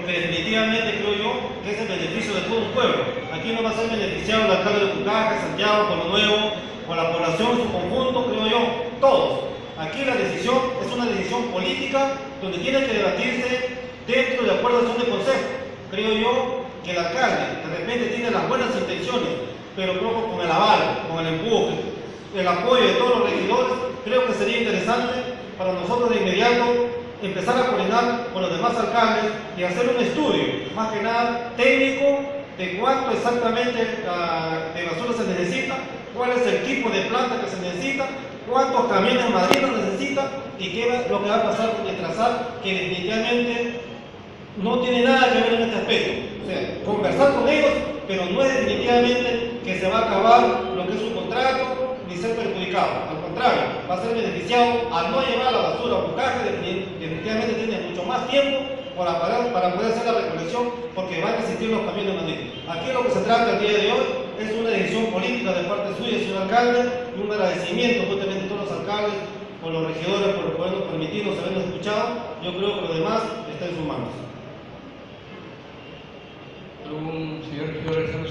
porque definitivamente creo yo que es el beneficio de todo un pueblo. Aquí no va a ser beneficiado el alcalde de Pucaje, Santiago, Pueblo Nuevo, o la población en su conjunto, creo yo, todos. Aquí la decisión es una decisión política donde tiene que debatirse dentro de acuerdos de consejo. Creo yo que el alcalde de repente tiene las buenas intenciones, pero creo que con el aval, con el empuje, el apoyo de todos los regidores, creo que sería interesante para nosotros de inmediato empezar a coordinar con los demás alcaldes y hacer un estudio, más que nada técnico, de cuánto exactamente de basura se necesita, cuál es el tipo de planta que se necesita, cuántos camiones madrinos necesita y qué es lo que va a pasar con el trazado, que definitivamente no tiene nada que ver en este aspecto. O sea, conversar con ellos, pero no es definitivamente que se va a acabar lo que es un contrato ni ser perjudicado. Al contrario, va a ser beneficiado al no llevar la basura a Pucaje, definitivamente tiene mucho más tiempo para poder hacer la recolección, porque van a existir los camiones madrinos. Aquí lo que se trata el día de hoy es una decisión política de parte suya, señor alcalde, y un agradecimiento justamente a todos los alcaldes, por los regidores, por podernos permitirnos habernos escuchado. Yo creo que lo demás está en sus manos. ¿Algún señor regidor?